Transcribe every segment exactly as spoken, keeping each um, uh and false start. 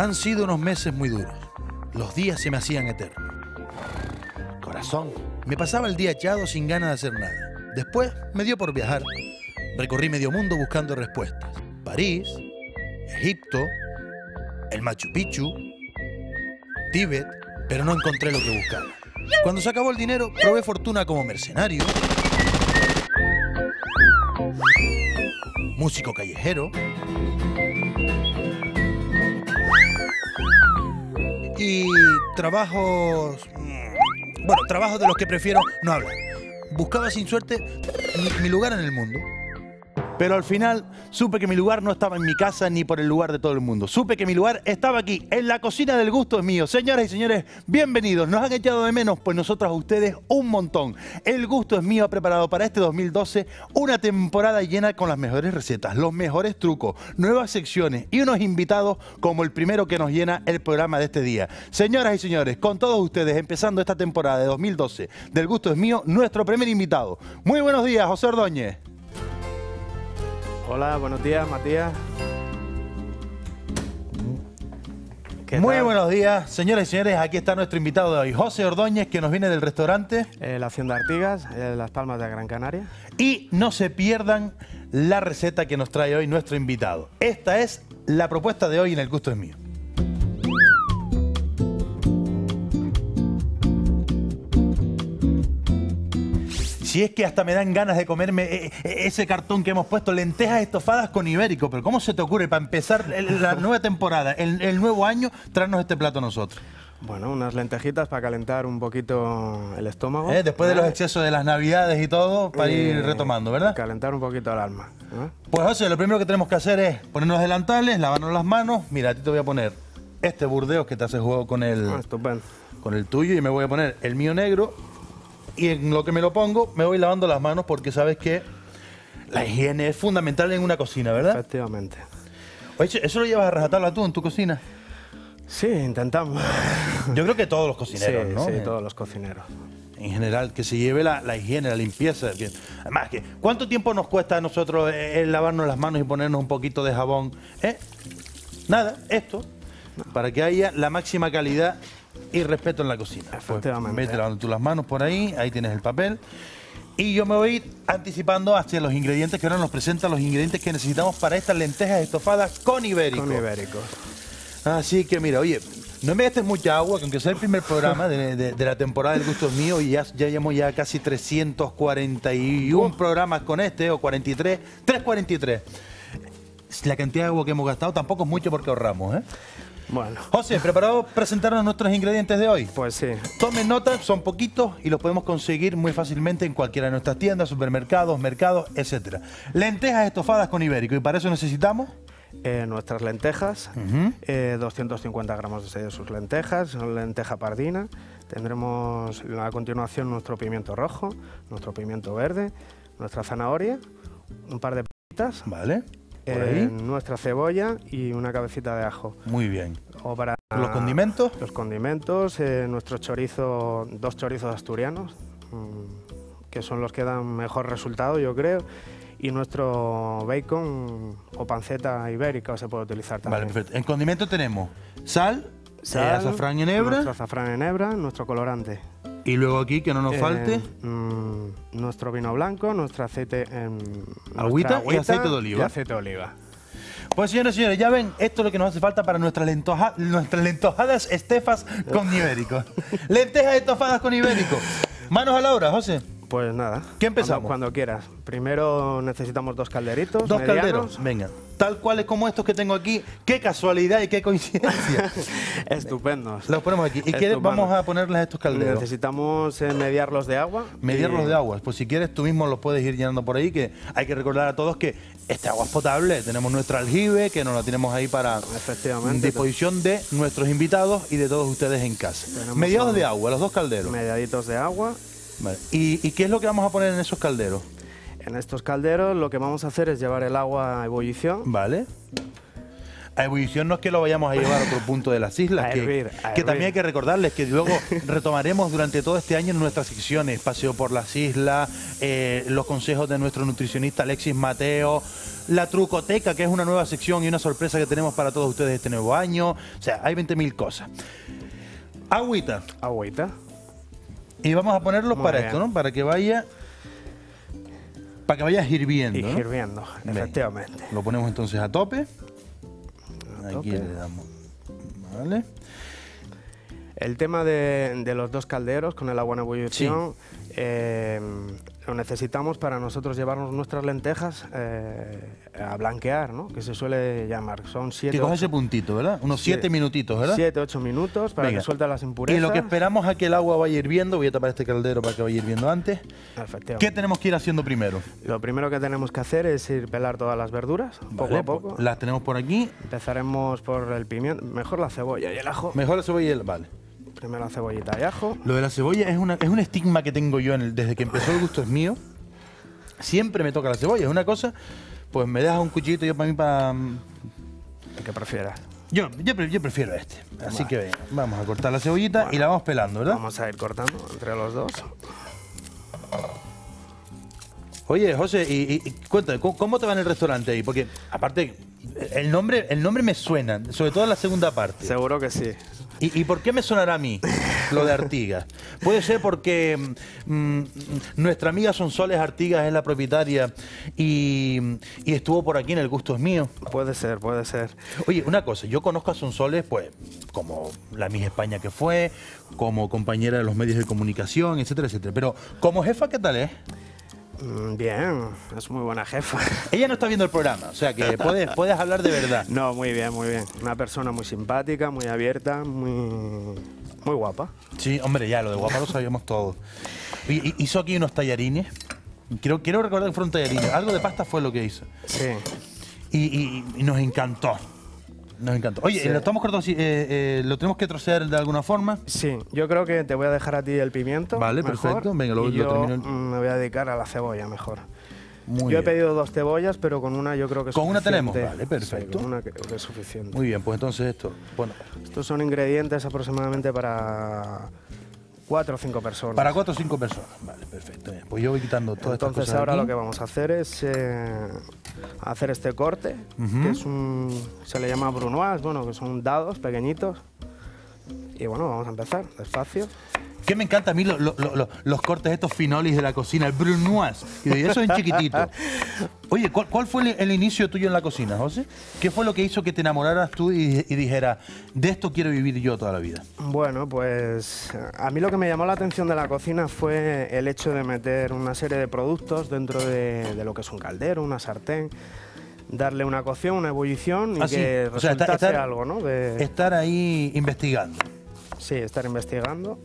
Han sido unos meses muy duros. Los días se me hacían eternos. Corazón, me pasaba el día echado sin ganas de hacer nada. Después me dio por viajar. Recorrí medio mundo buscando respuestas. París, Egipto, el Machu Picchu, Tíbet, pero no encontré lo que buscaba. Cuando se acabó el dinero, probé fortuna como mercenario, músico callejero y trabajos... Bueno, trabajos de los que prefiero no hablar. Buscaba sin suerte mi, mi lugar en el mundo. Pero al final supe que mi lugar no estaba en mi casa ni por el lugar de todo el mundo. Supe que mi lugar estaba aquí, en la cocina del gusto es mío. Señoras y señores, bienvenidos. Nos han echado de menos, pues nosotros a ustedes un montón. El Gusto es Mío ha preparado para este dos mil doce una temporada llena con las mejores recetas, los mejores trucos, nuevas secciones y unos invitados como el primero que nos llena el programa de este día. Señoras y señores, con todos ustedes, empezando esta temporada de dos mil doce del Gusto es Mío, nuestro primer invitado. Muy buenos días, José Ordóñez. Hola, buenos días, Matías. Muy buenos días, señores y señores. Aquí está nuestro invitado de hoy, José Ordóñez, que nos viene del restaurante Eh, la Hacienda Artigas, eh, Las Palmas de Gran Canaria. Y no se pierdan la receta que nos trae hoy nuestro invitado. Esta es la propuesta de hoy en El Gusto es Mío. Si es que hasta me dan ganas de comerme ese cartón que hemos puesto, lentejas estofadas con ibérico. Pero ¿cómo se te ocurre para empezar la nueva temporada, el, el nuevo año, traernos este plato a nosotros? Bueno, unas lentejitas para calentar un poquito el estómago. ¿Eh? Después de los excesos de las navidades y todo, para eh, ir retomando, ¿verdad? Calentar un poquito el alma. ¿eh? Pues José, lo primero que tenemos que hacer es ponernos delantales, lavarnos las manos. Mira, a ti te voy a poner este Burdeos que te hace juego con el, ah, estupendo. con el tuyo, y me voy a poner el mío negro. Y en lo que me lo pongo, me voy lavando las manos porque sabes que la higiene es fundamental en una cocina, ¿verdad? Efectivamente. Oye, ¿eso lo llevas a rajatabla tú en tu cocina? Sí, intentamos. Yo creo que todos los cocineros, sí, ¿no? Sí, todos los cocineros. En general, que se lleve la, la higiene, la limpieza. Que, además, que, ¿cuánto tiempo nos cuesta a nosotros el lavarnos las manos y ponernos un poquito de jabón? ¿Eh? Nada, esto, no. Para que haya la máxima calidad y respeto en la cocina. Efectivamente. Pues, vete lavando tú las manos por ahí, ahí tienes el papel. Y yo me voy a ir anticipando hacia los ingredientes que ahora nos presentan, los ingredientes que necesitamos para estas lentejas estofadas con ibérico. Con ibérico. Así que mira, oye, no me gastes mucha agua, que aunque sea el primer programa de, de, de la temporada del Gusto es Mío, y ya, ya llevamos ya casi trescientos cuarenta y uno oh. programas con este, o cuarenta y tres, trescientos cuarenta y tres. La cantidad de agua que hemos gastado tampoco es mucho porque ahorramos, ¿eh? Bueno. José, ¿preparado para presentarnos nuestros ingredientes de hoy? Pues sí. Tomen nota, son poquitos y los podemos conseguir muy fácilmente en cualquiera de nuestras tiendas, supermercados, mercados, etcétera. Lentejas estofadas con ibérico, y para eso necesitamos... Eh, nuestras lentejas, uh-huh. eh, doscientos cincuenta gramos de sus lentejas, lenteja pardina. Tendremos a continuación nuestro pimiento rojo, nuestro pimiento verde, nuestra zanahoria, un par de patitas. Vale. Por ahí. Eh, nuestra cebolla y una cabecita de ajo. Muy bien. O para ¿Los condimentos? Los condimentos, eh, nuestro chorizo, dos chorizos asturianos, mmm, que son los que dan mejor resultado, yo creo. Y nuestro bacon o panceta ibérica se puede utilizar también. Vale, perfecto. En condimento tenemos sal, sal eh, azafrán en hebra. Nuestro azafrán en hebra, nuestro colorante. Y luego aquí, que no nos eh, falte... Mmm, nuestro vino blanco, nuestro aceite en... Agüita, agüita y aceite de oliva. Y aceite de oliva. Pues señores y señores, ya ven, esto es lo que nos hace falta para nuestras, lentoja, nuestras lentojadas estefas con ibérico. Lentejas estofadas con ibérico. Manos a la obra, José. Pues nada. ¿Qué empezamos? Cuando, cuando quieras. Primero necesitamos dos calderitos. Dos medianos. calderos, venga. Tal cuales como estos que tengo aquí. Qué casualidad y qué coincidencia. Estupendos. Los ponemos aquí. ¿Y qué vamos a ponerles a estos calderos? Necesitamos eh, mediarlos de agua. Mediarlos y... de agua. Pues si quieres tú mismo los puedes ir llenando por ahí, que hay que recordar a todos que este agua es potable. Tenemos nuestra aljibe, que nos la tenemos ahí para disposición de nuestros invitados y de todos ustedes en casa. Tenemos mediados un... de agua, los dos calderos. Mediaditos de agua. Vale. ¿Y, ¿Y qué es lo que vamos a poner en esos calderos? En estos calderos lo que vamos a hacer es llevar el agua a ebullición. Vale. A ebullición no es que lo vayamos a llevar a otro punto de las islas, A que, hervir, a que hervir. también hay que recordarles que luego retomaremos durante todo este año en nuestras secciones, paseo por las islas, eh, los consejos de nuestro nutricionista Alexis Mateo, la trucoteca, que es una nueva sección y una sorpresa que tenemos para todos ustedes este nuevo año. O sea, hay veinte mil cosas. Agüita. Agüita. Y vamos a ponerlos Muy para bien. esto, ¿no? Para que vaya... Para que vaya hirviendo, Y ¿no? hirviendo, Venga. efectivamente. Lo ponemos entonces a tope. A Aquí tope. le damos. Vale. El tema de, de los dos calderos con el agua en ebullición, eh, lo necesitamos para nosotros llevarnos nuestras lentejas eh, a blanquear, ¿no? Que se suele llamar. Son siete, Que coge ese ocho, puntito, ¿verdad? Unos siete siete- minutitos, ¿verdad? siete, ocho minutos para Venga. que suelte las impurezas. Y lo que esperamos a que el agua vaya hirviendo, voy a tapar este caldero para que vaya hirviendo antes. Efectivamente. ¿Qué tenemos que ir haciendo primero? Lo primero que tenemos que hacer es ir pelar todas las verduras, poco Vale, a poco. pues las tenemos por aquí. Empezaremos por el pimiento, mejor la cebolla y el ajo. Mejor la cebolla y el... Vale. Primero la cebollita y ajo. Lo de la cebolla es, una, es un estigma que tengo yo en el- desde que empezó El Gusto es Mío. Siempre me toca la cebolla. Es una cosa, pues me deja un cuchillito yo para mí para... El que prefieras. Yo, yo, pre- yo prefiero este. Así Vale. que venga, vamos a cortar la cebollita Bueno. y la vamos pelando, ¿verdad? Vamos a ir cortando entre los dos. Oye, José, y, y- y cuéntame, ¿cómo, cómo te va en el restaurante ahí? Porque, aparte, el nombre, el nombre me suena, sobre todo en la segunda parte. Seguro que sí. ¿Y, y por qué me sonará a mí lo de Artigas? Puede ser porque mm, nuestra amiga Sonsoles Artigas es la propietaria y, y estuvo por aquí en El Gusto es Mío. Puede ser, puede ser. Oye, una cosa, yo conozco a Sonsoles, pues, como la Miss España que fue, como compañera de los medios de comunicación, etcétera, etcétera. Pero, como jefa, ¿qué tal es? Mm, Bien, es muy buena jefa. Ella no está viendo el programa, o sea que puedes, puedes hablar de verdad. No, muy bien, muy bien. Una persona muy simpática, muy abierta, muy, muy guapa. Sí, hombre, ya, lo de guapa lo sabíamos todos. Y, y- hizo aquí unos tallarines. Quiero, quiero recordar que fueron tallarines. Algo de pasta fue lo que hizo. Sí. Y, y- y nos encantó. Nos encantó. Oye, Sí. lo estamos cortando así, eh, eh, ¿lo tenemos que trocear de alguna forma? Sí, yo creo que te voy a dejar a ti el pimiento. Vale, mejor, perfecto. Venga, lo- y lo yo termino. mm, me voy a dedicar a la cebolla mejor. Muy yo he bien. pedido dos cebollas, pero con una yo creo que es ¿Con una suficiente. tenemos? Vale, perfecto. Sí, con una que, que es suficiente. Muy bien, pues entonces esto. Bueno, Estos son ingredientes aproximadamente para cuatro o cinco personas. para cuatro o cinco personas. Vale, perfecto. Bien, pues yo voy quitando todas estas Entonces cosas ahora aquí. lo que vamos a hacer es eh, hacer este corte, Ujú. que es un, se le llama brunoise, bueno, que son dados pequeñitos. Y bueno, vamos a empezar despacio. Que me encanta a mí lo- lo- lo- lo- los cortes estos finolis de la cocina, el brunoise. Y eso en chiquitito. Oye, ¿cuál, cuál fue el, el inicio tuyo en la cocina, José? ¿Qué fue lo que hizo que te enamoraras tú y, y dijeras, de esto quiero vivir yo toda la vida? Bueno, pues a mí lo que me llamó la atención de la cocina fue el hecho de meter una serie de productos dentro de, de lo que es un caldero, una sartén, darle una cocción, una ebullición y Ah, sí. que O sea, está- resultase estar- algo, ¿no? De, Estar ahí investigando. sí, estar investigando.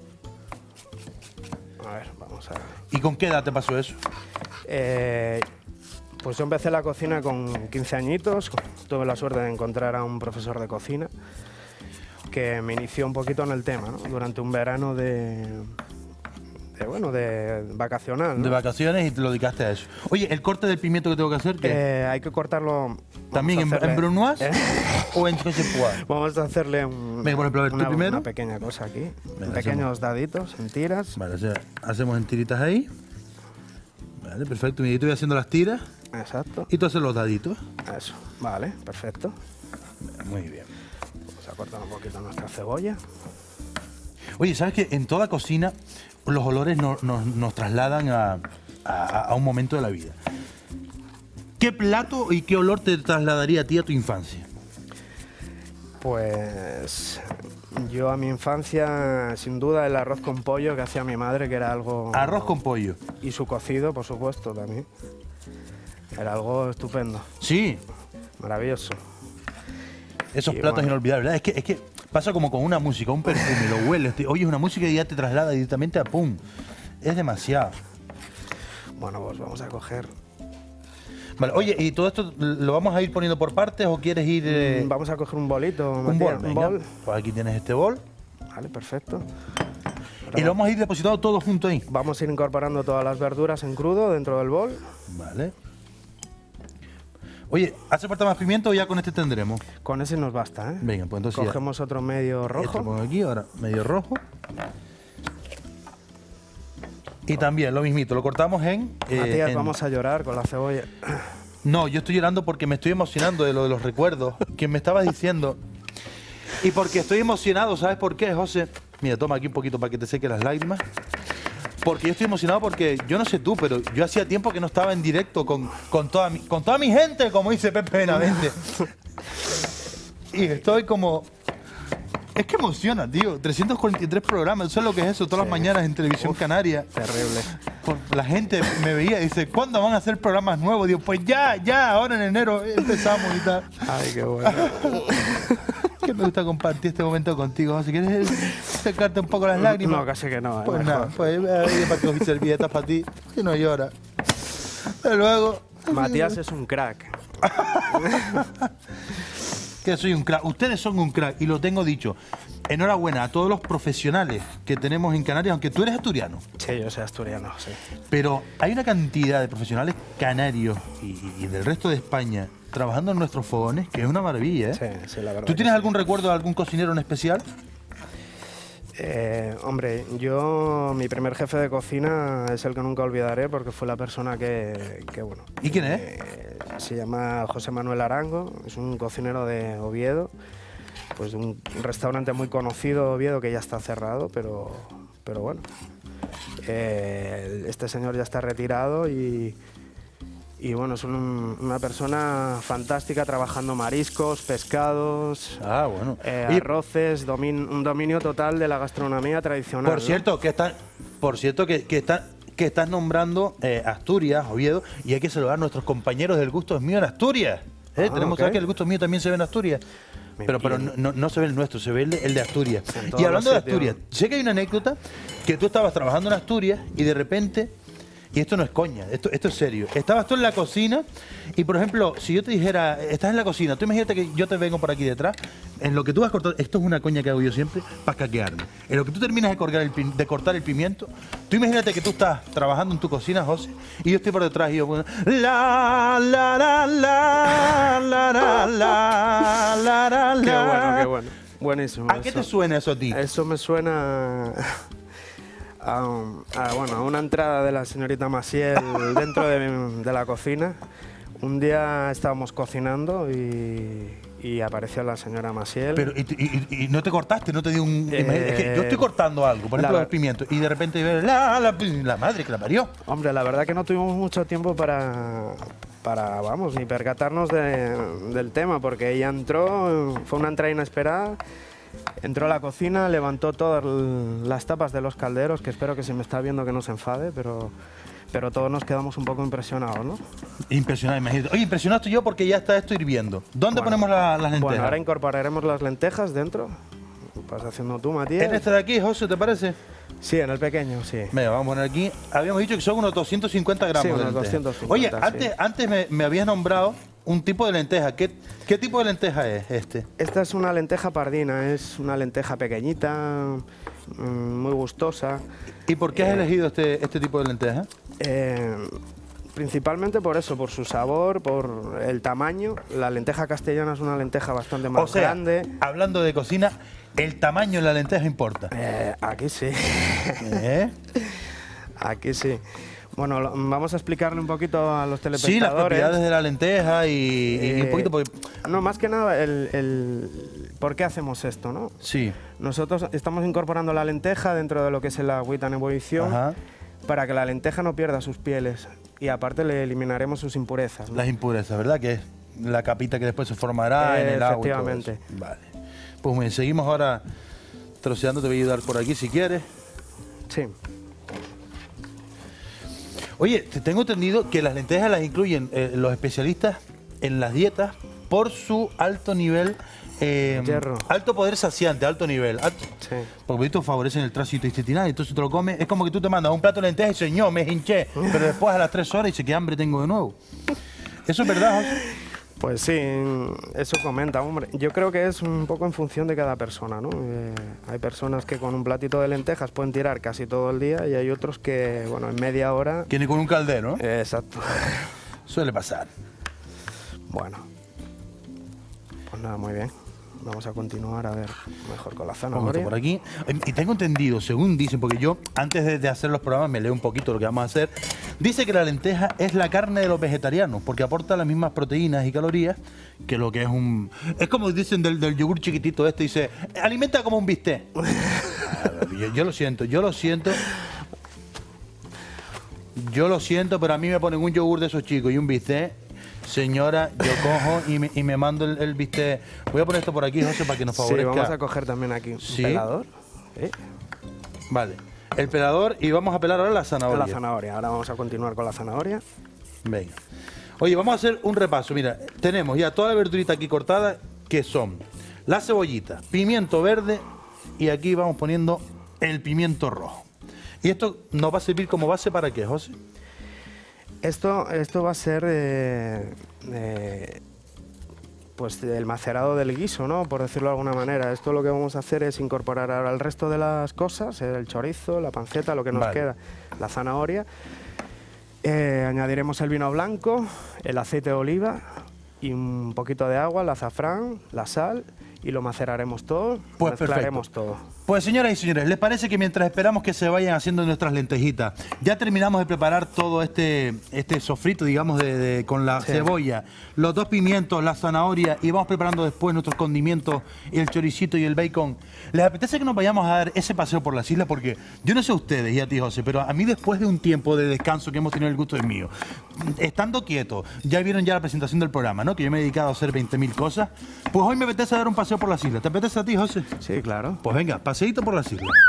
A ver, vamos a ver. ¿Y con qué edad te pasó eso? Eh, pues yo empecé la cocina con quince añitos. Tuve la suerte de encontrar a un profesor de cocina que me inició un poquito en el tema, ¿no? Durante un verano de, de, bueno, de vacacional, ¿no? De vacaciones y te lo dedicaste a eso. Oye, ¿el corte del pimiento que tengo que hacer qué? Eh, hay que cortarlo. vamos ¿También a en, hacerle- en brunoise ¿Eh? o en chechepois? Vamos a hacerle un- Venga, por ejemplo, a ver, ¿tú una, primero? una pequeña cosa aquí. Venga, pequeños daditos en tiras. Vale, o sea, hacemos en tiritas ahí. Vale, perfecto. Mira, yo estoy haciendo las tiras Exacto. y tú haces los daditos. Eso. Vale, perfecto. Muy bien. Vamos a cortar un poquito nuestra cebolla. Oye, ¿sabes que en toda cocina los olores no- nos, nos trasladan a, a- a un momento de la vida? ¿Qué plato y qué olor te trasladaría a ti a tu infancia? Pues yo a mi infancia, sin duda, el arroz con pollo que hacía mi madre, que era algo... Arroz con pollo. Y su cocido, por supuesto, también. Era algo estupendo, Sí, maravilloso. esos Y platos bueno. inolvidables. ¿Verdad? Es que, es que pasa como con una música, un perfume, lo hueles, te oyes una música y ya te traslada directamente a pum. Es demasiado. Bueno, pues vamos a coger... Vale, oye, ¿y todo esto lo vamos a ir poniendo por partes o quieres ir...? eh, Mm, Vamos a coger un bolito, un Matías, bol, un venga. bol. Pues aquí tienes este bol. Vale, perfecto. Y lo vamos a ir depositando todo junto ahí. Vamos a ir incorporando todas las verduras en crudo dentro del bol. Vale. Oye, ¿hace falta más pimiento o ya con este tendremos? Con ese nos basta, ¿eh? Venga, pues entonces cogemos ya. otro medio rojo. Esto pongo aquí, ahora medio rojo. Y también lo mismito, lo cortamos en... Eh, Matías, en... vamos a llorar con la cebolla. No, yo estoy llorando porque me estoy emocionando de lo de los recuerdos que me estabas diciendo. Y porque estoy emocionado, ¿sabes por qué, José? Mira, toma aquí un poquito para que te seque las lágrimas. Porque yo estoy emocionado porque, yo no sé tú, pero yo hacía tiempo que no estaba en directo con, con, toda, mi, con toda mi gente, como dice Pepe Benavente. Y estoy como... Es que emociona, tío. trescientos cuarenta y tres programas, ¿sabes lo que es eso? Todas sí. las mañanas en Televisión Uf, Canaria. Terrible. Por, la gente me veía y dice, ¿cuándo van a hacer programas nuevos? Digo, pues ya, ya, ahora en enero empezamos y tal. Ay, qué bueno. Que me gusta compartir este momento contigo. Si quieres secarte un poco las lágrimas. No, casi que no. Pues eh, nada, pues ahí para que servilletas para ti. Que no llora. Pero luego... Matías es un crack. Que soy un crack. Ustedes son un crack y lo tengo dicho. Enhorabuena a todos los profesionales que tenemos en Canarias, aunque tú eres asturiano. Sí, yo soy asturiano, sí. Pero hay una cantidad de profesionales canarios y, y del resto de España trabajando en nuestros fogones que es una maravilla, ¿eh? Sí, sí, la verdad. ¿Tú tienes sí. algún recuerdo de algún cocinero en especial? Eh, hombre, yo, mi primer jefe de cocina es el que nunca olvidaré porque fue la persona que, que bueno... ¿Y quién es? Eh, se llama José Manuel Arango, es un cocinero de Oviedo, pues de un restaurante muy conocido Oviedo que ya está cerrado, pero, pero bueno, eh, este señor ya está retirado y... Y bueno, es un, una persona fantástica trabajando mariscos, pescados, ah, bueno. eh, Oye, arroces, domin, un dominio total de la gastronomía tradicional. Por cierto, ¿no? que está, por cierto que, que, está, que estás nombrando eh, Asturias, Oviedo, y hay que saludar a nuestros compañeros del Gusto es Mío en Asturias. ¿eh? Ah, Tenemos okay. que ver que el Gusto es Mío también se ve en Asturias. Pero, pero no, no, no se ve el nuestro, se ve el de, el de Asturias. Y hablando de Asturias, sé que hay una anécdota que tú estabas trabajando en Asturias y de repente... Y esto no es coña, esto, esto es serio. Estabas tú en la cocina y, por ejemplo, si yo te dijera, estás en la cocina, tú imagínate que yo te vengo por aquí detrás, en lo que tú vas cortando, esto es una coña que hago yo siempre, para caquearme. En lo que tú terminas de cortar, el, de cortar el pimiento, tú imagínate que tú estás trabajando en tu cocina, José, y yo estoy por detrás y yo, bueno, la, la, la, la, la, la, la, la, la, la. Qué bueno, qué bueno. Buenísimo. ¿A qué te suena eso a ti? Eso me suena... A, un, a, bueno, a una entrada de la señorita Maciel dentro de, de la cocina. Un día estábamos cocinando y, y apareció la señora Maciel. Pero, y, y, y no te cortaste, no te dio un... Eh, es que yo estoy cortando algo, por ejemplo, la, el pimiento, y de repente la, la, la madre que la parió. Hombre, la verdad que no tuvimos mucho tiempo para, para vamos, ni percatarnos de, del tema, porque ella entró, fue una entrada inesperada. Entró a la cocina, levantó todas las tapas de los calderos, que espero que si me está viendo que no se enfade, pero, pero todos nos quedamos un poco impresionados, ¿no? Impresionado, imagínate. Oye, impresionado estoy yo porque ya está esto hirviendo. ¿Dónde bueno, ponemos la, las lentejas? Bueno, ahora incorporaremos las lentejas dentro. Vas haciendo tú, Matías. ¿En este de aquí, José, te parece? Sí, en el pequeño, sí. Venga, vamos a poner aquí. Habíamos dicho que son unos doscientos cincuenta gramos sí, de unos lenteja. doscientos cincuenta, Oye, sí. antes, antes me, me habías nombrado un tipo de lenteja. ¿Qué, ¿Qué tipo de lenteja es este? Esta es una lenteja pardina, es una lenteja pequeñita, muy gustosa. ¿Y por qué has eh, elegido este, este tipo de lenteja? Eh, principalmente por eso, por su sabor, por el tamaño. La lenteja castellana es una lenteja bastante más o sea, grande. Hablando de cocina, ¿el tamaño de la lenteja importa? Eh, aquí sí. ¿Eh? Aquí sí. Bueno, lo, vamos a explicarle un poquito a los telespectadores. Sí, las propiedades de la lenteja y, eh, y un poquito... Porque... No, más que nada, el, el, ¿por qué hacemos esto, no? Sí. Nosotros estamos incorporando la lenteja dentro de lo que es el agüita en ebullición. Ajá. Para que la lenteja no pierda sus pieles y aparte le eliminaremos sus impurezas, ¿no? Las impurezas, ¿verdad? Que es la capita que después se formará eh, en el agua. Efectivamente. Vale. Pues muy bien, seguimos ahora troceando, te voy a ayudar por aquí si quieres. Sí. Oye, te tengo entendido que las lentejas las incluyen eh, los especialistas en las dietas por su alto nivel, eh, hierro. Alto poder saciante, alto nivel. Alto, sí. Porque estos favorecen el tránsito intestinal, entonces te lo comes, es como que tú te mandas un plato de lentejas y dices, señor, me hinché, pero después a las tres horas dices, qué hambre tengo de nuevo. ¿Eso es verdad, José? Pues sí, eso comenta, hombre. Yo creo que es un poco en función de cada persona, ¿no? Eh, hay personas que con un platito de lentejas pueden tirar casi todo el día y hay otros que, bueno, en media hora... Que ni con un caldero, ¿no? Eh, exacto. Suele pasar. Bueno, pues nada, muy bien. Vamos a continuar a ver mejor con la zanahoria. Por aquí. Y tengo entendido, según dicen, porque yo antes de, de hacer los programas me leo un poquito lo que vamos a hacer. Dice que la lenteja es la carne de los vegetarianos porque aporta las mismas proteínas y calorías que lo que es un... Es como dicen del, del yogur chiquitito este, dice, alimenta como un bistec. yo, yo lo siento, yo lo siento. Yo lo siento, pero a mí me ponen un yogur de esos chicos y un bistec. Señora, yo cojo y me, y me mando el, el bistec. Voy a poner esto por aquí, José, para que nos favorezca. Sí, vamos a coger también aquí un ¿Sí? pelador. ¿Sí? Vale. El pelador y vamos a pelar ahora la zanahoria. La zanahoria. Ahora vamos a continuar con la zanahoria. Venga. Oye, vamos a hacer un repaso. Mira, tenemos ya toda la verdurita aquí cortada, que son la cebollita, pimiento verde y aquí vamos poniendo el pimiento rojo. ¿Y esto nos va a servir como base para qué, José? Esto, esto va a ser eh, eh, pues el macerado del guiso, ¿no? Por decirlo de alguna manera. Esto lo que vamos a hacer es incorporar ahora el resto de las cosas, el chorizo, la panceta, lo que nos vale. queda, la zanahoria. Eh, añadiremos el vino blanco, el aceite de oliva y un poquito de agua, el azafrán, la sal y lo maceraremos todo, pues mezclaremos perfecto. todo. Pues señoras y señores, ¿les parece que mientras esperamos que se vayan haciendo nuestras lentejitas, ya terminamos de preparar todo este, este sofrito, digamos, de, de, con la sí. cebolla, los dos pimientos, la zanahoria y vamos preparando después nuestros condimentos, el choricito y el bacon? ¿Les apetece que nos vayamos a dar ese paseo por las islas? Porque yo no sé ustedes y a ti, José, pero a mí después de un tiempo de descanso que hemos tenido, el gusto es mío, estando quieto, ya vieron ya la presentación del programa, ¿no? Que yo me he dedicado a hacer veinte mil cosas, pues hoy me apetece dar un paseo por las islas. ¿Te apetece a ti, José? Sí, claro. Pues venga, paseíto por las islas.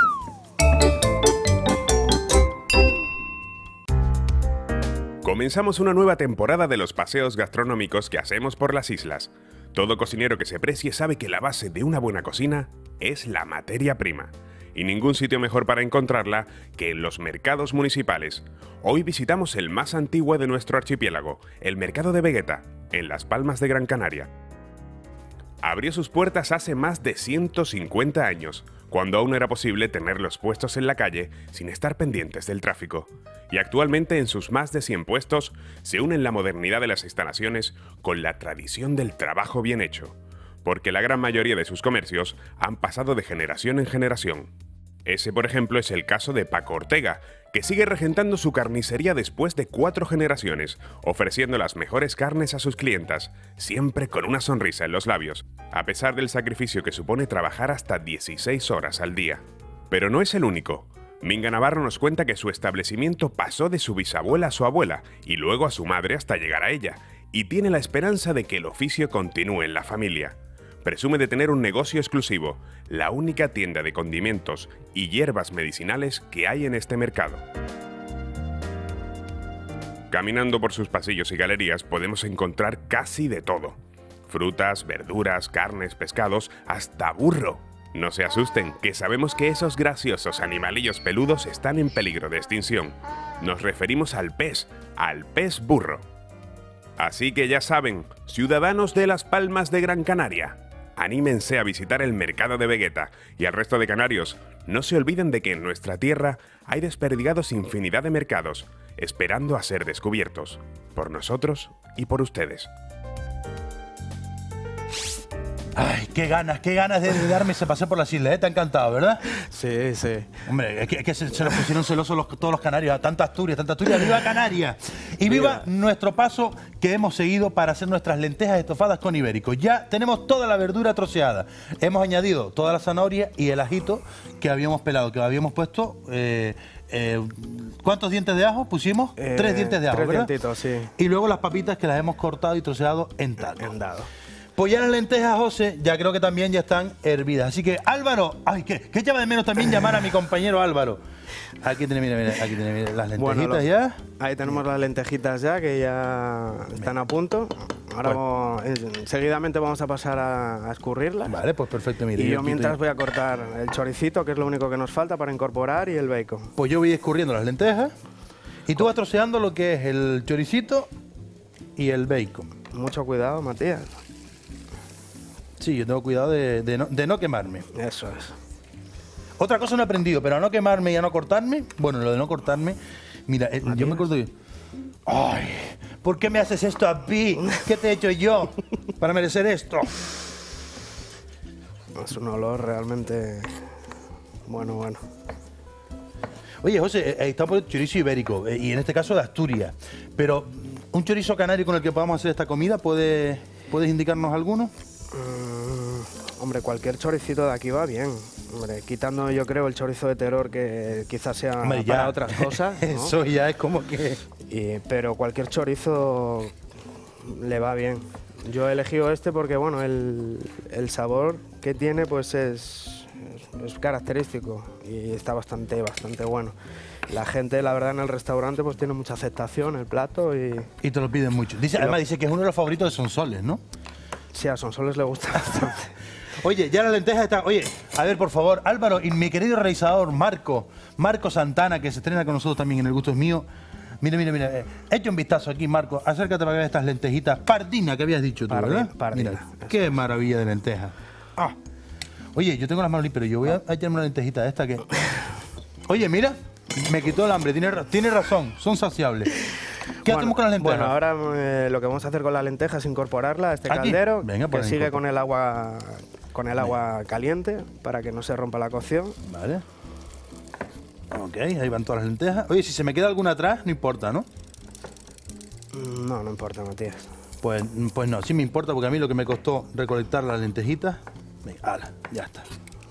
Comenzamos una nueva temporada de los paseos gastronómicos que hacemos por las islas. Todo cocinero que se precie sabe que la base de una buena cocina es la materia prima. Y ningún sitio mejor para encontrarla que en los mercados municipales. Hoy visitamos el más antiguo de nuestro archipiélago, el Mercado de Vegueta, en Las Palmas de Gran Canaria. Abrió sus puertas hace más de ciento cincuenta años, cuando aún era posible tenerlos puestos en la calle sin estar pendientes del tráfico. Y actualmente en sus más de cien puestos se unen la modernidad de las instalaciones con la tradición del trabajo bien hecho, porque la gran mayoría de sus comercios han pasado de generación en generación. Ese, por ejemplo, es el caso de Paco Ortega, que sigue regentando su carnicería después de cuatro generaciones, ofreciendo las mejores carnes a sus clientas, siempre con una sonrisa en los labios, a pesar del sacrificio que supone trabajar hasta dieciséis horas al día. Pero no es el único. Minga Navarro nos cuenta que su establecimiento pasó de su bisabuela a su abuela y luego a su madre hasta llegar a ella, y tiene la esperanza de que el oficio continúe en la familia. Presume de tener un negocio exclusivo, la única tienda de condimentos y hierbas medicinales que hay en este mercado. Caminando por sus pasillos y galerías podemos encontrar casi de todo. Frutas, verduras, carnes, pescados, hasta burro. No se asusten, que sabemos que esos graciosos animalillos peludos están en peligro de extinción. Nos referimos al pez, al pez burro. Así que ya saben, ciudadanos de Las Palmas de Gran Canaria, anímense a visitar el Mercado de Vegueta y al resto de canarios, no se olviden de que en nuestra tierra hay desperdigados infinidad de mercados, esperando a ser descubiertos, por nosotros y por ustedes. Ay, qué ganas, qué ganas de, de darme ese paseo por las islas, ¿eh? Te ha encantado, ¿verdad? Sí, sí. Hombre, es que, es que se, se los pusieron celosos los, todos los canarios, tanta Asturias, tanta Asturias. ¡Viva Canarias! Y viva, viva nuestro paso que hemos seguido para hacer nuestras lentejas estofadas con ibérico. Ya tenemos toda la verdura troceada. Hemos añadido toda la zanahoria y el ajito que habíamos pelado, que habíamos puesto... Eh, Eh, ¿Cuántos dientes de ajo pusimos? Eh, tres dientes de ajo, tres ¿verdad? dientitos, sí. Y luego las papitas que las hemos cortado y troceado en taco. En dado. Pues ya las lentejas, José, ya creo que también ya están hervidas. Así que, Álvaro, ay, ¿qué, qué llama de menos también llamar a mi compañero Álvaro? Aquí tiene, mira, mira, aquí tiene mira, las lentejitas bueno, lo, ya. Ahí tenemos las lentejitas ya, que ya están a punto. Ahora pues, vamos, seguidamente vamos a pasar a, a escurrirlas. Vale, pues perfecto. Mire, y yo, yo mientras te... voy a cortar el choricito, que es lo único que nos falta para incorporar, y el bacon. Pues yo voy escurriendo las lentejas y tú vas troceando lo que es el choricito y el bacon. Mucho cuidado, Matías. Sí, yo tengo cuidado de, de, no, de no quemarme. Eso es. Otra cosa no he aprendido, pero a no quemarme y a no cortarme. Bueno, lo de no cortarme, mira, eh, yo me acuerdo que... Ay, ¿Por qué me haces esto a mí? ¿Qué te he hecho yo para merecer esto? Es un olor realmente... Bueno, bueno. Oye, José, eh, estamos por chorizo ibérico, eh, y en este caso de Asturias. Pero, ¿un chorizo canario con el que podamos hacer esta comida, ¿puede, ¿puedes indicarnos alguno? Mm, hombre, cualquier choricito de aquí va bien. Hombre, quitando, yo creo, el chorizo de terror, que quizás sea Hombre, para ya. otras cosas, ¿no? Eso ya es como que... Y, pero cualquier chorizo le va bien. Yo he elegido este porque, bueno, el, el sabor que tiene pues es, es, es característico y está bastante, bastante bueno. La gente, la verdad, en el restaurante pues tiene mucha aceptación el plato y... Y te lo piden mucho. Dice, además dice que es uno de los favoritos de Sonsoles, ¿no? Sí, a Sonsoles le gusta bastante. Oye, ya las lentejas están... Oye, a ver, por favor, Álvaro, y mi querido realizador Marco, Marco Santana, que se estrena con nosotros también en El Gusto es Mío. Mira, mira, mira, eh, echa un vistazo aquí, Marco. Acércate para que veas estas lentejitas. Pardina, que habías dicho tú, Pardina, ¿verdad? pardina. Mira, qué maravilla de lentejas. Ah. Oye, yo tengo las manos limpias, pero yo voy a, a echarme una lentejita de esta que... Oye, mira, me quitó el hambre. Tiene, ra- tiene razón, son saciables. ¿Qué Bueno, hacemos con las lentejas? Bueno, ahora eh, lo que vamos a hacer con las lentejas es incorporarla a este ¿Aquí? caldero, Venga, que pues sigue incorpora. con el agua con el agua caliente para que no se rompa la cocción. Vale. Ok, ahí van todas las lentejas. Oye, si se me queda alguna atrás, no importa, ¿no? Mm, No, no importa, Matías. Pues, pues no, sí me importa porque a mí lo que me costó recolectar las lentejitas... Venga, ala, ya está.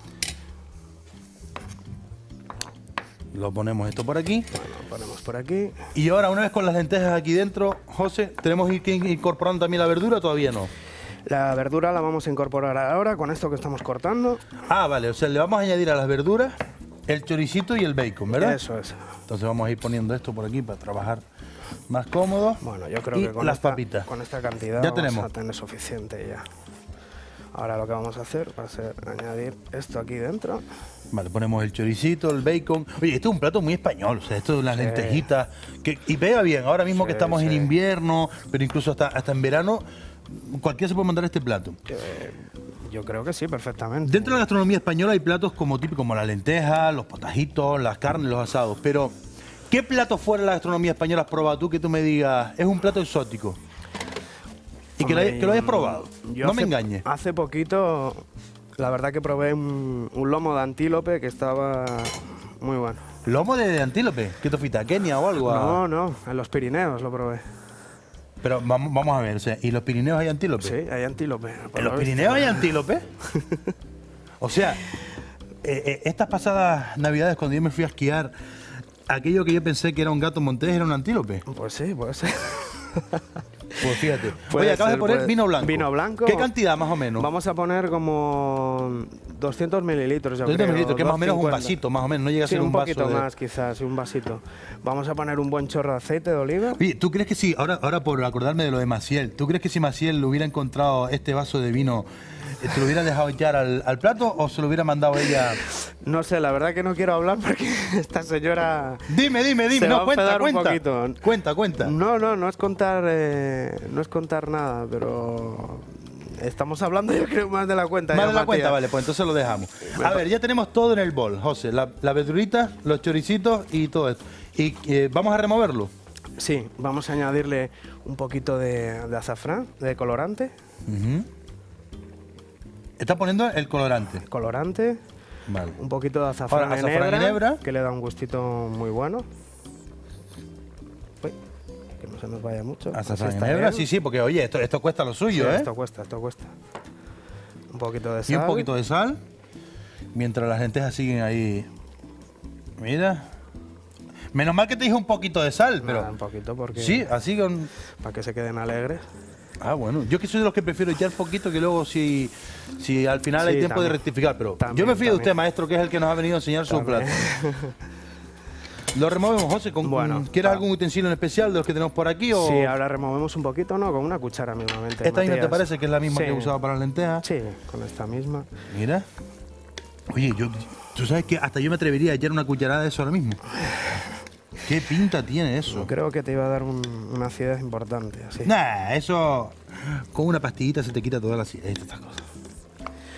Lo ponemos esto por aquí. Bueno, lo ponemos por aquí. Y ahora, una vez con las lentejas aquí dentro, José, ¿tenemos que ir incorporando también la verdura o todavía no? La verdura la vamos a incorporar ahora con esto que estamos cortando. Ah, vale, o sea, le vamos a añadir a las verduras el choricito y el bacon, ¿verdad? Eso es. Entonces vamos a ir poniendo esto por aquí para trabajar más cómodo. Bueno, yo creo Y que con las esta, papitas. con esta cantidad Ya vamos tenemos. a tener suficiente ya. Ahora lo que vamos a hacer va a ser añadir esto aquí dentro. Vale, ponemos el choricito, el bacon. Oye, esto es un plato muy español, o sea, esto de las Sí. lentejitas. Que, y pega bien, ahora mismo que Sí, estamos en sí. invierno, pero incluso hasta, hasta en verano, cualquiera se puede montar este plato. Eh, yo creo que sí, perfectamente. Dentro de la gastronomía española hay platos como típicos, como la lenteja, los potajitos, las carnes, los asados. Pero, ¿qué plato fuera de la gastronomía española has probado tú que tú me digas es un plato exótico? Y que lo, hay- que lo hayas probado. Yo No hace- me engañes. Hace poquito, la verdad que probé un, un lomo de antílope que estaba muy bueno. ¿Lomo de, de antílope? ¿Qué te fuiste a Kenia o algo? A- No, no, en los Pirineos lo probé. Pero vamos, vamos a ver, o sea, ¿y los Pirineos hay antílope? Sí, hay antílope. por ¿En lo los visto. Pirineos hay antílope? O sea, eh, eh, estas pasadas navidades cuando yo me fui a esquiar, aquello que yo pensé que era un gato montés era un antílope. Pues sí, puede ser. Pues fíjate. Puede Oye, acabas ser, de poner puede- vino blanco. Vino blanco. ¿Qué cantidad más o menos? Vamos a poner como doscientos mililitros, yo doscientos creo, mililitros, que más o menos un doscientos cincuenta. vasito, más o menos, no llega a Sí, ser un, un poquito vaso de... más quizás, sí, un vasito. Vamos a poner un buen chorro de aceite de oliva. Oye, ¿tú crees que si, ahora, ahora por acordarme de lo de Maciel, ¿tú crees que si Maciel hubiera encontrado este vaso de vino, eh, te lo hubiera dejado echar al, al plato o se lo hubiera mandado ella? No sé, la verdad que no quiero hablar porque esta señora... Dime, dime, dime, Se va no, a cuenta, enfadar un cuenta. poquito. Cuenta, cuenta. No, no, no es contar, eh, no es contar nada, pero estamos hablando yo creo más de la cuenta. Más ya, de la Matías. cuenta, vale, pues entonces lo dejamos. A ver, ya tenemos todo en el bol, José. La, la verdurita, los choricitos y todo esto. Y eh, vamos a removerlo. Sí, vamos a añadirle un poquito de, de azafrán, de colorante. Ujú. Está poniendo el colorante. Colorante, Vale. un poquito de azafrán, Ahora, en azafrán hebra, en hebra. que le da un gustito muy bueno. Uy, que no se nos vaya mucho. Azafrán Así en está hebra, bien. sí, sí, porque oye, esto, esto cuesta lo suyo, Sí, ¿eh? Esto cuesta, esto cuesta. Un poquito de sal. Y un poquito de sal. Mientras las lentejas siguen ahí. Mira. Menos mal que te dije un poquito de sal, pero. Nada, un poquito porque... Sí, así con. Para que se queden alegres. Ah, bueno. Yo que soy de los que prefiero echar poquito que luego si, si al final hay Sí, tiempo de también. rectificar. Pero También, yo me fío de usted, también. maestro, que es el que nos ha venido a enseñar su plato. También. Lo removemos, José. Con, Bueno, ¿Quieres ah. algún utensilio en especial de los que tenemos por aquí? O... Sí, ahora removemos un poquito, ¿no? Con una cuchara mismamente. ¿Esta misma te Matías. parece que es la misma Sí. que he usado para las lentejas? Sí, con esta misma. Mira. Oye, yo, tú sabes que hasta yo me atrevería a echar una cucharada de eso ahora mismo. ¿Qué pinta tiene eso? Yo creo que te iba a dar un- una acidez importante, así. Nah, eso con una pastillita se te quita toda la acidez, estas cosas.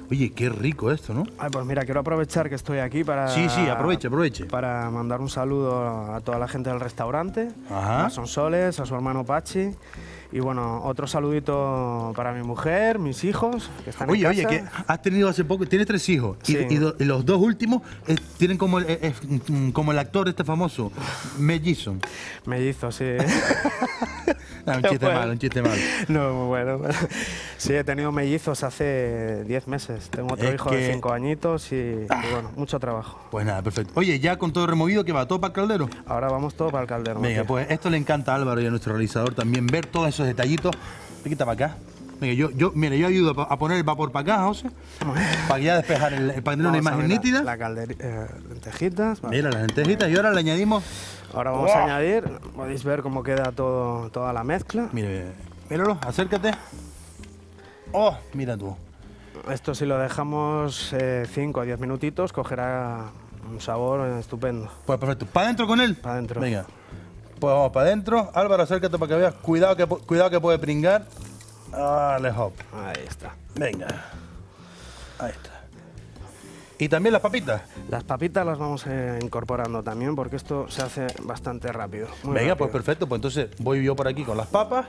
Oye, qué rico esto, ¿no? Ay, pues mira, quiero aprovechar que estoy aquí para... Sí, sí, aproveche, aproveche. Para mandar un saludo a toda la gente del restaurante, Ajá. a Sonsoles, a su hermano Pachi. Y bueno, otro saludito para mi mujer, mis hijos, que están Oye, en oye, casa. que has tenido hace poco, tienes tres hijos. Y, Sí. y do- y los dos últimos eh, tienen como el, eh, eh, mm, como el actor este famoso, Mellison. Mellizos, sí. No, un Qué chiste bueno. malo, un chiste malo. No, muy bueno. Sí, he tenido mellizos hace diez meses. Tengo otro Es hijo que- de cinco añitos y, y bueno, mucho trabajo. Pues nada, perfecto. Oye, ya con todo removido, ¿qué va? ¿Todo para el caldero? Ahora vamos todo para el caldero. Venga, Mati. pues esto le encanta a Álvaro y a nuestro realizador también, ver todos esos detallitos. Te quita para acá. Venga, yo, yo, mire, yo ayudo a poner el vapor para acá, José, para ya despejar, el, para tener una Vamos a imagen ver la- nítida. La caldera, eh, lentejitas. vale. Mira las lentejitas y ahora le añadimos. Ahora vamos ¡Buah! a añadir, podéis ver cómo queda todo, toda la mezcla. Mire, míralo, acércate. Oh, mira tú. Esto si lo dejamos cinco o diez minutitos cogerá un sabor estupendo. Pues perfecto. ¿Para adentro con él? Pa' dentro. Venga. Pues vamos para adentro. Álvaro, acércate para que veas. Cuidado que, pu- cuidado que puede pringar. Dale, hop. Ahí está. Venga. Ahí está. Y también las papitas. Las papitas las vamos eh, incorporando también porque esto se hace bastante rápido. muy Venga, pues rápido. perfecto. Pues entonces voy yo por aquí con las papas.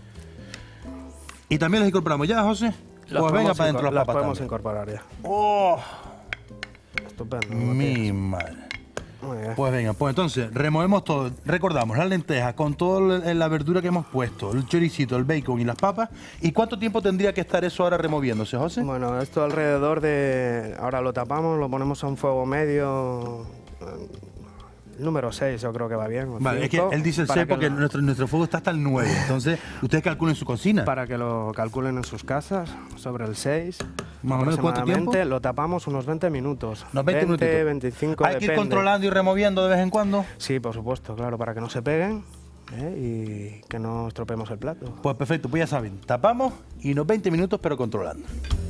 Y también las incorporamos ya, José. Las Pues venga podemos para adentro incor- las las papas. podemos también. incorporar ya. Oh, Estupendo. mi madre. Muy bien. Pues venga, pues entonces removemos todo. Recordamos las lentejas con toda la verdura que hemos puesto, el choricito, el bacon y las papas. ¿Y cuánto tiempo tendría que estar eso ahora removiéndose, José? Bueno, esto alrededor de... Ahora lo tapamos, lo ponemos a un fuego medio... eh, Número seis yo creo que va bien. o Vale, es que cinco, él dice el para seis que porque lo- nuestro, nuestro fuego está hasta el nueve. Entonces, ustedes calculen su cocina. Para que lo calculen en sus casas, sobre el seis. Más o menos, ¿cuánto tiempo? aproximadamente, Lo tapamos unos veinte minutos. Unos veinte minutitos. veinticinco, Hay que ir depende. controlando y removiendo de vez en cuando. Sí, por supuesto, claro, para que no se peguen ¿eh? y que no estropeemos el plato. Pues perfecto, pues ya saben, tapamos y unos veinte minutos pero controlando.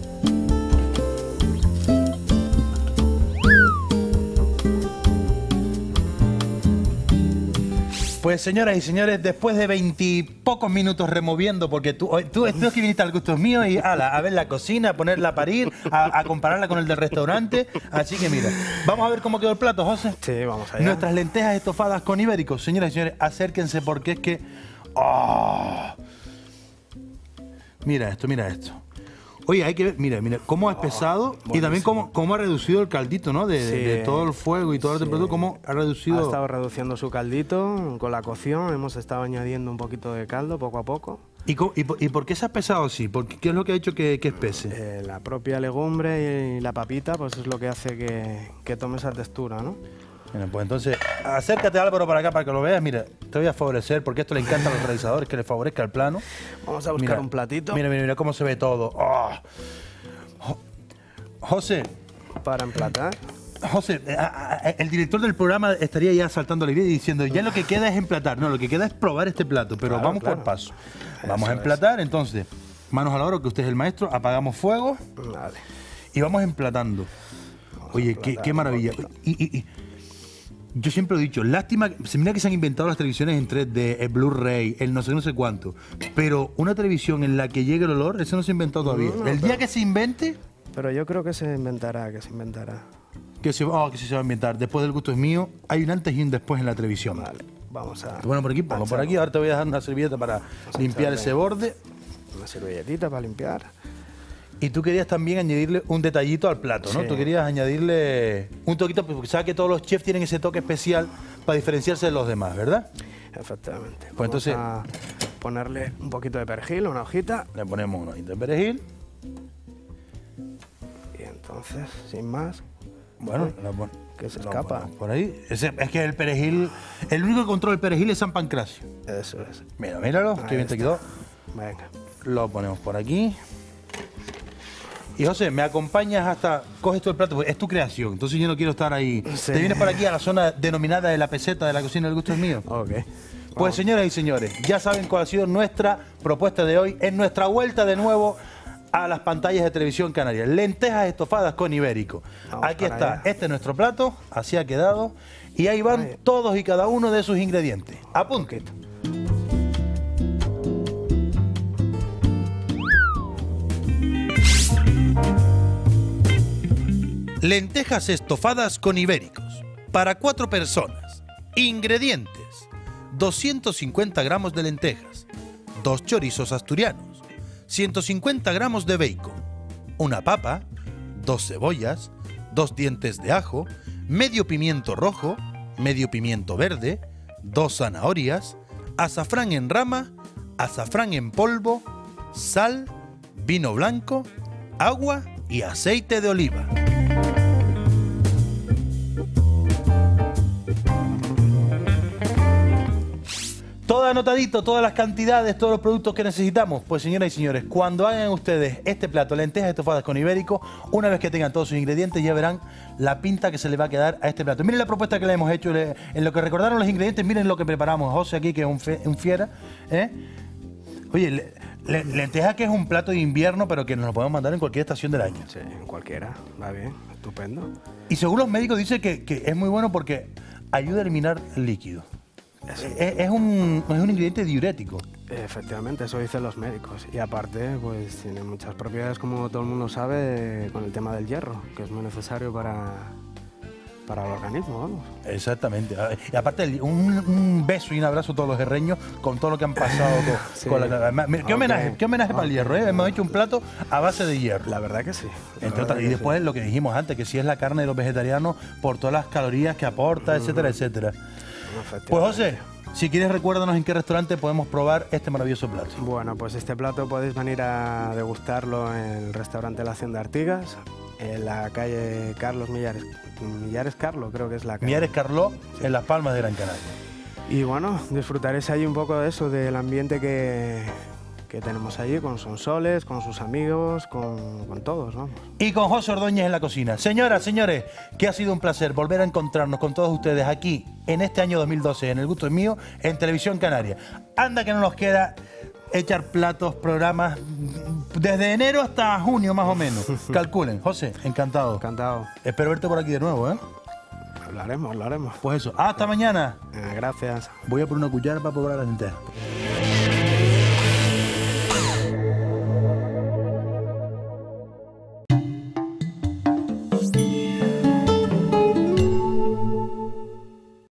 Pues señoras y señores, después de veintipocos minutos removiendo, porque tú, hoy- tú, tú es que viniste al gusto mío y ala, a ver la cocina, a ponerla a parir, a, a compararla con el del restaurante. Así que mira, vamos a ver cómo quedó el plato, José. Sí, vamos allá. Nuestras lentejas estofadas con ibéricos. Señoras y señores, acérquense porque es que... ¡Oh! Mira esto, mira esto. Oye, hay que ver, mira, mira, cómo es pesado y también cómo, cómo ha reducido el caldito, ¿no? De, de- Sí. de todo el fuego y toda la Sí. temperatura, cómo ha Ha reducido... estado reduciendo su caldito con la cocción, hemos estado añadiendo un poquito de caldo poco a poco. ¿Y, cómo- y por, y por qué se ha pesado así? ¿Por qué, ¿Qué es lo que ha hecho que, que espese? Eh, la propia legumbre y la papita, pues es lo que hace que, que tome esa textura, ¿no? Bueno, pues entonces, acércate Álvaro para acá para que lo veas. Mira, te voy a favorecer porque esto le encanta a los realizadores, que le favorezca el plano. Vamos a buscar Mira, un platito Mira, mira, mira cómo se ve todo. ¡Oh! Jo- José, para emplatar. José, eh, a- a- el director del programa estaría ya saltando la idea y diciendo, ya lo que queda es emplatar. No, lo que queda es probar este plato, pero Claro, vamos claro. por paso. Vamos a Eso es. emplatar, entonces, manos a la obra, que usted es el maestro, apagamos fuego Vale. y vamos emplatando. Oye, qué, emplatar qué un maravilla. poquito. Y, y- y- yo siempre lo he dicho, lástima, se mira que se han inventado las televisiones en tres D, el Blu-ray, el no sé, no sé cuánto, pero una televisión en la que llegue el olor, eso no se ha inventado todavía. No, el día pero- que se invente, Pero yo creo que se inventará, que se inventará. que se, oh, que se va a inventar. Después del gusto es mío, hay un antes y un después en la televisión. Vale, vamos a... Bueno, por aquí, ponlo por aquí. Ahora te voy a dejar una servilleta para limpiar echarle. ese borde. Una servilletita para limpiar. Y tú querías también añadirle un detallito al plato, ¿no? Sí. Tú querías añadirle un toquito, porque sabes que todos los chefs tienen ese toque especial para diferenciarse de los demás, ¿verdad? Efectivamente. Pues Vamos entonces- a ponerle un poquito de perejil, una hojita. Le ponemos unos de perejil. Y entonces, sin más, Bueno, Uy, lo pon- que se lo escapa. ponemos por ahí. Ese- es que el perejil, el único que controla el perejil es San Pancracio. Eso es. Mira, míralo, Ahí qué bien te está. quedó. Venga. Lo ponemos por aquí. Y José, me acompañas hasta... Coges todo el plato, porque es tu creación, entonces yo no quiero estar ahí. Sí. Te vienes por aquí a la zona denominada de la peseta de la cocina del gusto es mío. Ok. Pues señoras y señores, ya saben cuál ha sido nuestra propuesta de hoy en nuestra vuelta de nuevo a las pantallas de televisión canaria. Lentejas estofadas con ibérico. Vamos Aquí para está, allá. este es nuestro plato, así ha quedado. Y ahí van Ahí. todos y cada uno de sus ingredientes. Apunten. Lentejas estofadas con ibéricos. Para cuatro personas. Ingredientes. doscientos cincuenta gramos de lentejas. Dos chorizos asturianos. ciento cincuenta gramos de bacon. Una papa. Dos cebollas. Dos dientes de ajo. Medio pimiento rojo. Medio pimiento verde. Dos zanahorias. Azafrán en rama. Azafrán en polvo. Sal. Vino blanco. Agua y aceite de oliva. Todo anotadito, todas las cantidades, todos los productos que necesitamos. Pues señoras y señores, cuando hagan ustedes este plato, lentejas estofadas con ibérico, una vez que tengan todos sus ingredientes ya verán la pinta que se le va a quedar a este plato. Miren la propuesta que le hemos hecho, en lo que recordaron los ingredientes, miren lo que preparamos. José aquí, que es un, fe, un fiera. ¿eh? Oye, le, le, lenteja que es un plato de invierno, pero que nos lo podemos mandar en cualquier estación del año. Sí, en cualquiera, va bien, estupendo. Y según los médicos dicen que, que es muy bueno porque ayuda a eliminar el líquido. Es, es, un, es un ingrediente diurético. Efectivamente, eso dicen los médicos. Y aparte, pues tiene muchas propiedades, como todo el mundo sabe, con el tema del hierro, que es muy necesario para, para el organismo, vamos. Exactamente. Y aparte, un, un beso y un abrazo a todos los herreños con todo lo que han pasado con, sí. con la... Mira, ¿Qué okay. homenaje, qué homenaje okay. para el hierro? ¿eh? Hemos hecho un plato a base de hierro. La verdad que sí. Entre otras, y después sí. lo que dijimos antes, que si es la carne de los vegetarianos por todas las calorías que aporta, mm. etcétera, etcétera. Pues José, si quieres recuérdanos en qué restaurante podemos probar este maravilloso plato. Bueno, pues este plato podéis venir a degustarlo en el restaurante La Hacienda Artigas, en la calle Carlos Millares, Millares Carlo, creo que es la calle. Millares Carlo, sí. en Las Palmas de Gran Canaria. Y bueno, disfrutaréis ahí un poco de eso, del ambiente que, que tenemos allí, con Sonsoles, con sus amigos, con, con todos, vamos. Y con José Ordóñez en la cocina. Señoras, señores, que ha sido un placer volver a encontrarnos con todos ustedes aquí, en este año dos mil doce, en El Gusto es Mío, en Televisión Canaria. Anda que no nos queda echar platos, programas, desde enero hasta junio más o menos. Calculen. José, encantado. Encantado. Espero verte por aquí de nuevo, ¿eh? Hablaremos, hablaremos. Pues eso. Hasta mañana. Eh, gracias. Voy a por una cuchara para probar la lenteja.